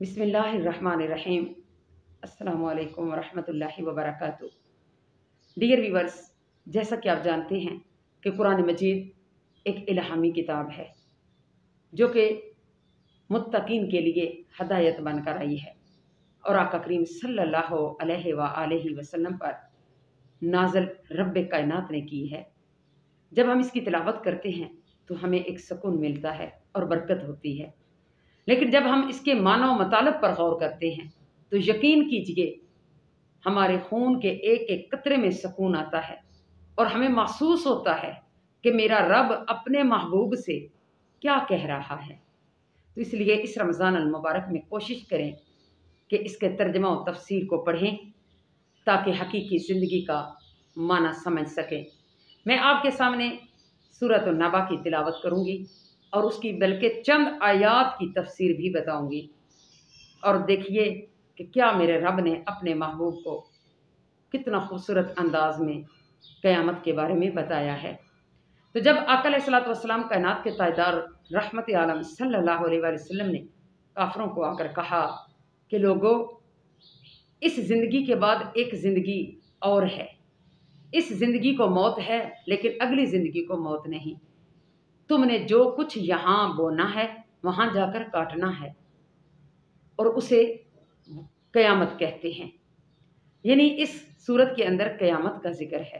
بسم اللہ الرحمن الرحیم۔ السلام علیکم ورحمۃ اللہ وبرکاتہ۔ ڈیئر ویورز، جیسا کہ آپ جانتے ہیں کہ قرآن مجید ایک الہامی کتاب ہے جو کہ متقین کے لیے ہدایت بن کر آئی ہے اور آقا کریم صلی اللہ علیہ وآلہ وسلم پر نازل رب کائنات نے کی ہے۔ جب ہم اس کی تلاوت کرتے ہیں تو ہمیں ایک سکون ملتا ہے اور برکت ہوتی ہے، لیکن جب ہم اس کے معنی و مطالب پر غور کرتے ہیں تو یقین کیجئے ہمارے خون کے ایک ایک قطرے میں سکون آتا ہے اور ہمیں محسوس ہوتا ہے کہ میرا رب اپنے محبوب سے کیا کہہ رہا ہے۔ تو اس لیے اس رمضان المبارک میں کوشش کریں کہ اس کے ترجمہ و تفسیر کو پڑھیں تاکہ حقیقی زندگی کا معنی سمجھ سکیں۔ میں آپ کے سامنے سورۃ النبا کی تلاوت کروں گی اور اس کی بلکہ چند آیات کی تفسیر بھی بتاؤں گی، اور دیکھیے کہ کیا میرے رب نے اپنے محبوب کو کتنا خوبصورت انداز میں قیامت کے بارے میں بتایا ہے۔ تو جب آقا علیہ الصلوۃ والسلام کائنات کے تاجدار رحمت عالم صلی اللہ علیہ وآلہ وسلم نے کافروں کو آ کر کہا کہ لوگو، اس زندگی کے بعد ایک زندگی اور ہے، اس زندگی کو موت ہے لیکن اگلی زندگی کو موت نہیں، تم نے جو کچھ یہاں بونا ہے وہاں جا کر کاٹنا ہے، اور اسے قیامت کہتے ہیں۔ یعنی اس صورت کے اندر قیامت کا ذکر ہے۔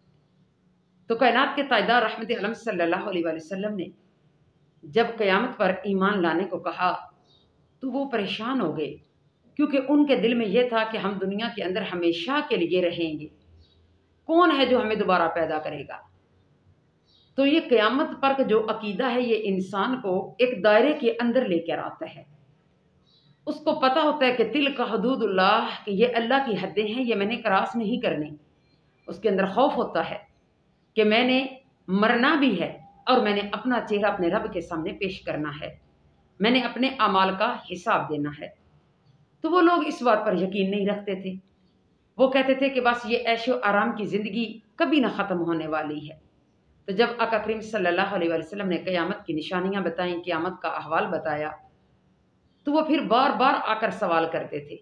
تو کائنات کے تاجدار رحمت عالم صلی اللہ علیہ وآلہ وسلم نے جب قیامت پر ایمان لانے کو کہا تو وہ پریشان ہو گئے، کیونکہ ان کے دل میں یہ تھا کہ ہم دنیا کے اندر ہمیشہ کے لیے رہیں گے، کون ہے جو ہمیں دوبارہ پیدا کرے گا؟ تو یہ قیامت پر کا جو عقیدہ ہے یہ انسان کو ایک دائرے کے اندر لے کر آتا ہے۔ اس کو پتہ ہوتا ہے کہ تلک حدود اللہ، کہ یہ اللہ کی حدیں ہیں، یہ میں نے کراس نہیں کرنی۔ اس کے اندر خوف ہوتا ہے کہ میں نے مرنا بھی ہے اور میں نے اپنا چہرہ اپنے رب کے سامنے پیش کرنا ہے، میں نے اپنے اعمال کا حساب دینا ہے۔ تو وہ لوگ اس بات پر یقین نہیں رکھتے تھے، وہ کہتے تھے کہ بس یہ عیش و آرام کی زندگی کبھی نہ ختم ہونے والی ہے۔ تو جب آقا کریم صلی اللہ علیہ وآلہ وسلم نے قیامت کی نشانیاں بتائیں، قیامت کا احوال بتایا، تو وہ پھر بار بار آ کر سوال کرتے تھے۔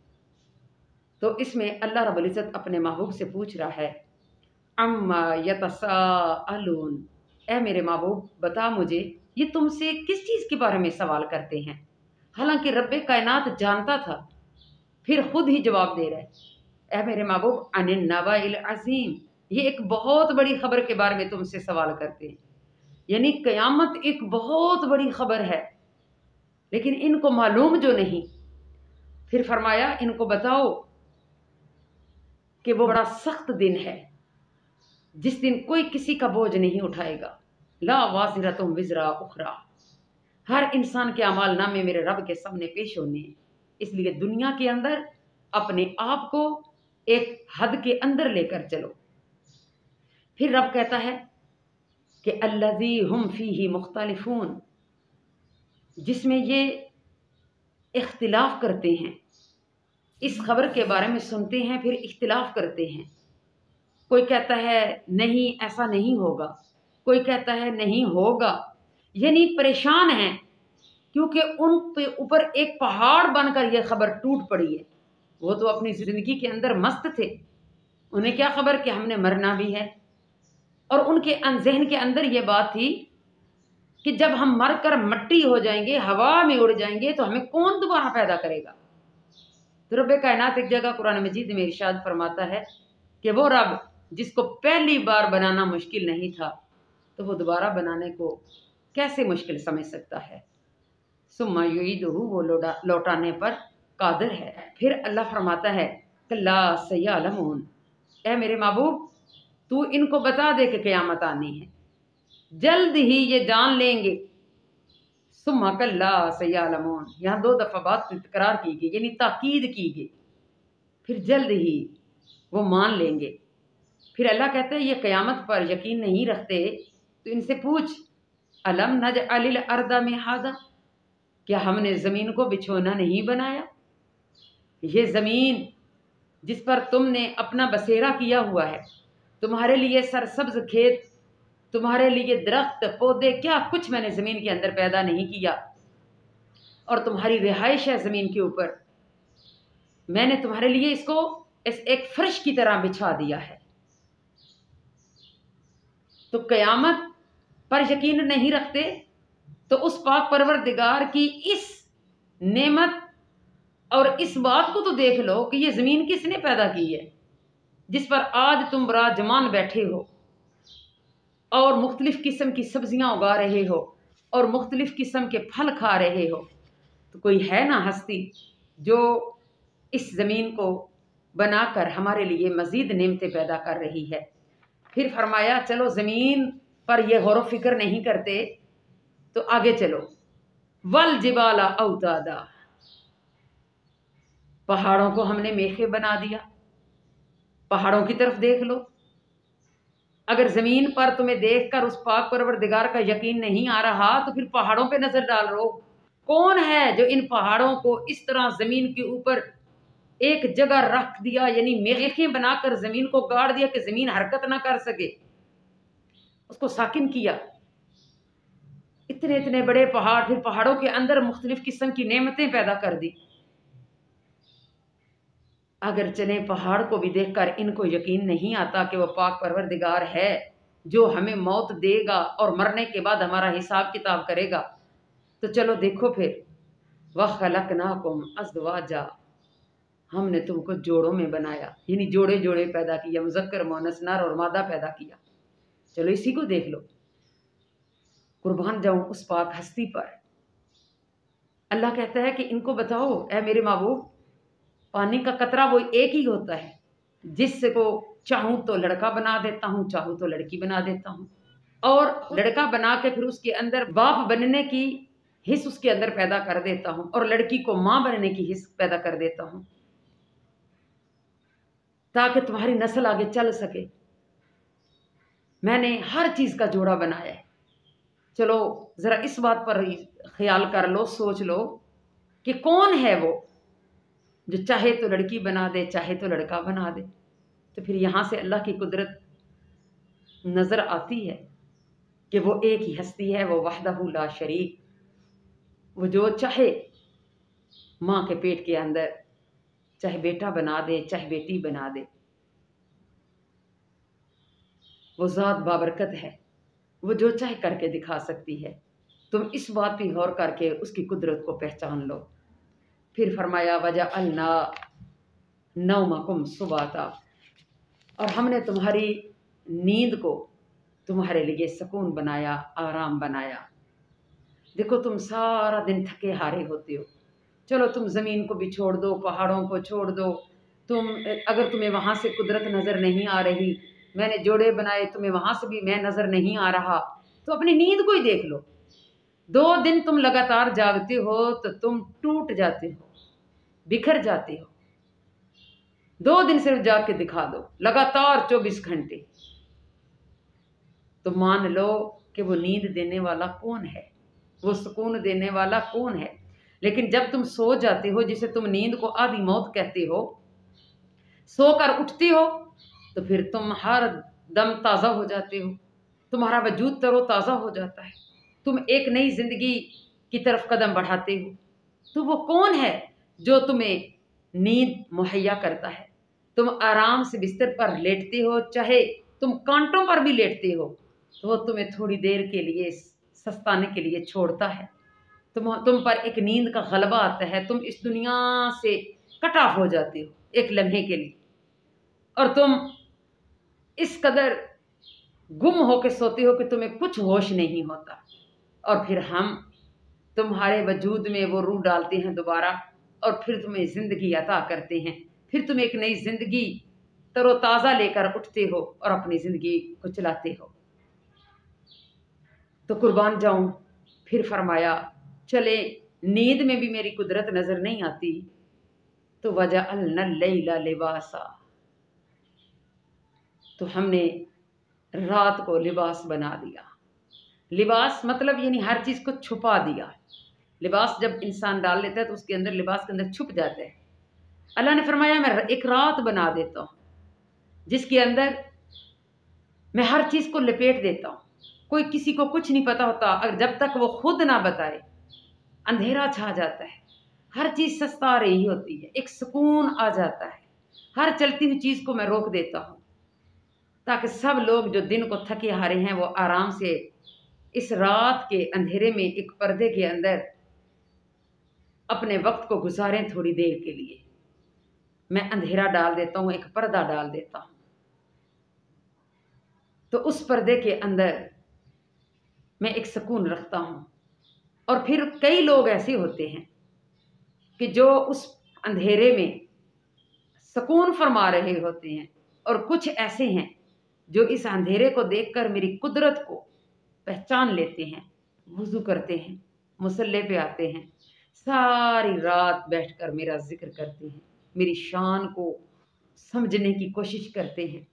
تو اس میں اللہ رب العزت اپنے محبوب سے پوچھ رہا ہے، اما یتساءلون، اے میرے محبوب بتا مجھے یہ تم سے کس چیز کے بارے میں سوال کرتے ہیں؟ حالانکہ رب کائنات جانتا تھا، پھر خود ہی جواب دے رہا ہے، اے میرے محبوب عن النبأ العظیم، یہ ایک بہت بڑی خبر کے بارے میں تم سے سوال کرتے ہیں۔ یعنی قیامت ایک بہت بڑی خبر ہے لیکن ان کو معلوم جو نہیں۔ پھر فرمایا ان کو بتاؤ کہ وہ بڑا سخت دن ہے جس دن کوئی کسی کا بوجھ نہیں اٹھائے گا، لا وازرۃ وزر اخری، ہر انسان کے اعمال نامے میرے رب کے سامنے پیش ہونے ہیں۔ اس لیے دنیا کے اندر اپنے آپ کو ایک حد کے اندر لے کر چلو۔ پھر رب کہتا ہے کہ الذی ہم فیہ مختلفون، جس میں یہ اختلاف کرتے ہیں، اس خبر کے بارے میں سنتے ہیں پھر اختلاف کرتے ہیں۔ کوئی کہتا ہے نہیں ایسا نہیں ہوگا، کوئی کہتا ہے نہیں ہوگا، یعنی پریشان ہیں کیونکہ ان پہ اوپر ایک پہاڑ بن کر یہ خبر ٹوٹ پڑی ہے۔ وہ تو اپنی زندگی کے اندر مست تھے، انہیں کیا خبر کہ ہم نے مرنا بھی ہے، اور ان کے ذہن کے اندر یہ بات تھی کہ جب ہم مر کر مٹی ہو جائیں گے، ہوا میں اڑ جائیں گے، تو ہمیں کون دوبارہ پیدا کرے گا؟ تو رب کائنات ایک جگہ قرآن مجید میں ارشاد فرماتا ہے کہ وہ رب جس کو پہلی بار بنانا مشکل نہیں تھا تو وہ دوبارہ بنانے کو کیسے مشکل سمجھ سکتا ہے؟ ثم یعیدہ، وہ لوٹانے پر قادر ہے۔ پھر اللہ فرماتا ہے کلا سیعلمون، اے میرے محبوب تو ان کو بتا دے کہ قیامت آنی ہے، جلد ہی یہ جان لیں گے۔ ثم کلا سیعلمون، یہاں دو دفعہ بات تکرار کی گئی، یعنی تاکید کی گئی، پھر جلد ہی وہ مان لیں گے۔ پھر اللہ کہتا ہے یہ قیامت پر یقین نہیں رکھتے تو ان سے پوچھ الم نجعل الارض مہادا، کیا ہم نے زمین کو بچھونا نہیں بنایا؟ یہ زمین جس پر تم نے اپنا بسیرا کیا ہوا ہے، تمہارے لیے سرسبز کھیت، تمہارے لیے درخت پودے، کیا کچھ میں نے زمین کے اندر پیدا نہیں کیا؟ اور تمہاری رہائش ہے زمین کے اوپر، میں نے تمہارے لیے اس کو ایک فرش کی طرح بچھا دیا ہے۔ تو قیامت پر یقین نہیں رکھتے تو اس پاک پروردگار کی اس نعمت اور اس بات کو تو دیکھ لو کہ یہ زمین کس نے پیدا کی ہے، جس پر آج تم براجمان بیٹھے ہو اور مختلف قسم کی سبزیاں اگا رہے ہو اور مختلف قسم کے پھل کھا رہے ہو۔ تو کوئی ہے نا ہستی جو اس زمین کو بنا کر ہمارے لیے مزید نعمتیں پیدا کر رہی ہے۔ پھر فرمایا چلو زمین پر یہ غور و فکر نہیں کرتے تو آگے چلو، والجبال اوتادا، پہاڑوں کو ہم نے میخیں بنا دیا۔ پہاڑوں کی طرف دیکھ لو، اگر زمین پر تمہیں دیکھ کر اس پاک پروردگار کا یقین نہیں آ رہا تو پھر پہاڑوں پہ نظر ڈال رہو۔ کون ہے جو ان پہاڑوں کو اس طرح زمین کے اوپر ایک جگہ رکھ دیا، یعنی میخیں بنا کر زمین کو گاڑ دیا کہ زمین حرکت نہ کر سکے، اس کو ساکن کیا۔ اتنے اتنے بڑے پہاڑ، پھر پہاڑوں کے اندر مختلف قسم کی نعمتیں پیدا کر دی۔ اگر چلیں پہاڑ کو بھی دیکھ کر ان کو یقین نہیں آتا کہ وہ پاک پروردگار ہے جو ہمیں موت دے گا اور مرنے کے بعد ہمارا حساب کتاب کرے گا، تو چلو دیکھو پھر، وَخَلَقْنَاكُمْ أَزْوَاجًا، ہم نے تم کو جوڑوں میں بنایا، یعنی جوڑے جوڑے پیدا کیا، مذکر مؤنث نر اور مادہ پیدا کیا۔ چلو اسی کو دیکھ لو۔ قربان جاؤں اس پاک ہستی پر۔ اللہ کہتا ہے کہ ان کو بتاؤ اے میرے محبوب، پانی کا قطرہ وہ ایک ہی ہوتا ہے جس سے کو چاہوں تو لڑکا بنا دیتا ہوں، چاہوں تو لڑکی بنا دیتا ہوں، اور لڑکا بنا کے پھر اس کے اندر باپ بننے کی حص اس کے اندر پیدا کر دیتا ہوں، اور لڑکی کو ماں بننے کی حص پیدا کر دیتا ہوں تاکہ تمہاری نسل آگے چل سکے۔ میں نے ہر چیز کا جوڑا بنایا ہے۔ چلو ذرا اس بات پر خیال کر لو، سوچ لو کہ کون ہے وہ جو چاہے تو لڑکی بنا دے، چاہے تو لڑکا بنا دے۔ تو پھر یہاں سے اللہ کی قدرت نظر آتی ہے کہ وہ ایک ہی ہستی ہے، وہ وحدہ لا شریک، وہ جو چاہے ماں کے پیٹ کے اندر چاہے بیٹا بنا دے، چاہے بیٹی بنا دے۔ وہ ذات بابرکت ہے، وہ جو چاہے کر کے دکھا سکتی ہے۔ تم اس بات پہ غور کر کے اس کی قدرت کو پہچان لو۔ پھر فرمایا وَجَعَلْنَا نَوْمَكُمْ سُبَاتًا، اور ہم نے تمہاری نیند کو تمہارے لیے سکون بنایا، آرام بنایا۔ دیکھو تم سارا دن تھکے ہارے ہوتے ہو، چلو تم زمین کو بھی چھوڑ دو، پہاڑوں کو چھوڑ دو، اگر تمہیں وہاں سے قدرت نظر نہیں آ رہی، میں نے جوڑے بنائے تمہیں وہاں سے بھی میں نظر نہیں آ رہا، تو اپنی نیند کو ہی دیکھ لو۔ 2 دن تم لگاتار جاگتے ہو تو تم ٹوٹ جاتے ہو، بکھر جاتے ہو۔ 2 دن صرف جاگ کے دکھا دو، لگاتار 24 گھنٹے، تو مان لو کہ وہ نیند دینے والا کون ہے، وہ سکون دینے والا کون ہے۔ لیکن جب تم سو جاتے ہو، جسے تم نیند کو آدھی موت کہتے ہو، سو کر اٹھتے ہو تو پھر تم ہر دم تازہ ہو جاتے ہو، تمہارا وجود تر و تازہ ہو جاتا ہے، تم ایک نئی زندگی کی طرف قدم بڑھاتے ہو۔ تو وہ کون ہے جو تمہیں نیند مہیا کرتا ہے؟ تم آرام سے بستر پر لیٹتے ہو، چاہے تم کانٹوں پر بھی لیٹتے ہو، تو وہ تمہیں تھوڑی دیر کے لیے سستانے کے لیے چھوڑتا ہے۔ تم پر ایک نیند کا غلبہ آتا ہے، تم اس دنیا سے کٹ آف ہو جاتے ہو ایک لمحے کے لیے، اور تم اس قدر گم ہو کے سوتے ہو کہ تمہیں کچھ ہوش نہیں ہوتا، اور پھر ہم تمہارے وجود میں وہ روح ڈالتے ہیں دوبارہ، اور پھر تمہیں زندگی عطا کرتے ہیں، پھر تم ایک نئی زندگی تر و تازہ لے کر اٹھتے ہو اور اپنی زندگی کو چلاتے ہو۔ تو قربان جاؤں، پھر فرمایا چلے نیند میں بھی میری قدرت نظر نہیں آتی تو وَجَعَلْنَا اللَّيْلَ لِبَاسًا، تو ہم نے رات کو لباس بنا دیا۔ لباس مطلب یعنی ہر چیز کو چھپا دیا۔ لباس جب انسان ڈال لیتا ہے تو اس کے اندر لباس کے اندر چھپ جاتا ہے۔ اللہ نے فرمایا میں ایک رات بنا دیتا ہوں جس کے اندر میں ہر چیز کو لپیٹ دیتا ہوں، کوئی کسی کو کچھ نہیں پتا ہوتا، اگر جب تک وہ خود نہ بتائے अंधेरा छा जाता है, हर चीज़ सस्ता रही होती है, एक सुकून आ जाता है। हर चलती हुई चीज़ को मैं रोक देता हूँ ताकि सब लोग जो दिन को थके हारे हैं वो आराम से इस रात के अंधेरे में एक पर्दे के अंदर अपने वक्त को गुजारें थोड़ी देर के लिए। मैं अंधेरा डाल देता हूँ, एक पर्दा डाल देता हूँ। तो उस पर्दे के अंदर मैं एक सुकून रखता हूँ। और फिर कई लोग ऐसे होते हैं कि जो उस अंधेरे में सुकून फरमा रहे होते हैं, और कुछ ऐसे हैं जो इस अंधेरे को देखकर मेरी कुदरत को पहचान लेते हैं, वुज़ू करते हैं, मुसल्ले पे आते हैं, सारी रात बैठकर मेरा जिक्र करते हैं, मेरी शान को समझने की कोशिश करते हैं।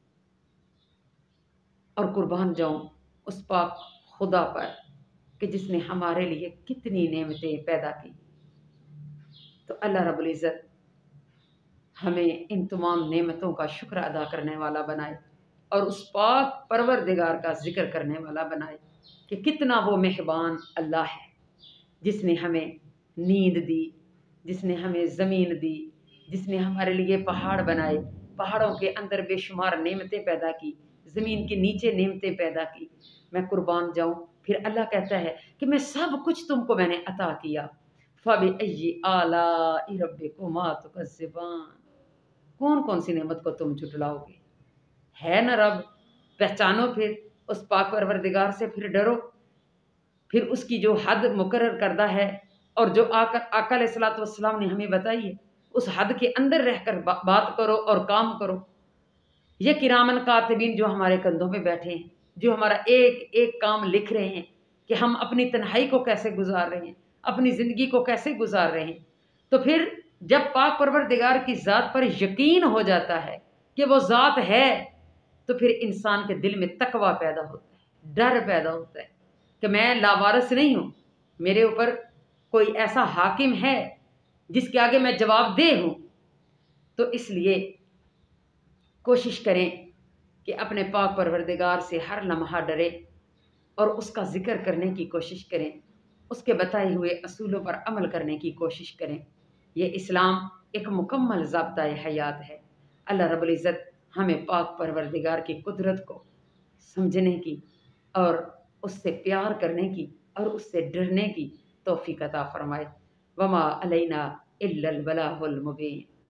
और कुर्बान जाऊं उस पाक खुदा पर कि जिसने हमारे लिए कितनी नेमतें पैदा की। तो अल्लाह रब्बुल इज़्ज़त हमें इन तमाम नेमतों का शुक्र अदा करने वाला बनाए और उस पाक परवरदिगार का जिक्र करने वाला बनाए कि कितना वो मेहरबान अल्लाह है, जिसने हमें नींद दी, जिसने हमें ज़मीन दी, जिसने हमारे लिए पहाड़ बनाए, पहाड़ों के अंदर बेशुमार नेमतें पैदा की, ज़मीन के नीचे नेमतें पैदा की। मैं कुर्बान जाऊं, फिर अल्लाह कहता है कि मैं सब कुछ तुमको मैंने अता किया। फ़बिअय्यि आलाइ रब्बिकुमा तुकज़्ज़िबान, कौन कौन सी नेमत को तुम झुटलाओगे। है न रब, पहचानो फिर उस पाक परवरदिगार से, फिर डरो, फिर उसकी जो हद मुकर्रर करदा है और जो आका अलैहिस्सलातु वस्सलाम ने हमें बताई है, उस हद के अंदर रहकर बात करो और काम करो। ये किरामन कातिबीन जो हमारे कंधों पे बैठे हैं, जो हमारा एक एक काम लिख रहे हैं कि हम अपनी तन्हाई को कैसे गुजार रहे हैं, अपनी ज़िंदगी को कैसे गुजार रहे हैं। तो फिर जब पाक परवरदिगार की ज़ात पर यकीन हो जाता है कि वो ज़ात है, तो फिर इंसान के दिल में तकवा पैदा होता है, डर पैदा होता है कि मैं लावारिस नहीं हूँ, मेरे ऊपर कोई ऐसा हाकिम है जिसके आगे मैं जवाबदेह हूँ। तो इसलिए कोशिश करें कि अपने पाक परवरदिगार से हर लम्हा डरे और उसका ज़िक्र करने की कोशिश करें, उसके बताए हुए असूलों पर अमल करने की कोशिश करें। ये इस्लाम एक मुकम्मल ज़ाब्ता-ए हयात है। अल्लाह रब्बुल इज़्ज़त हमें पाक परवरदिगार की कुदरत को समझने की और उससे प्यार करने की और उससे डरने की तौफ़ीक़ अता फ़रमाए। वमा अलैना इल्लल बलागुल मुबीन।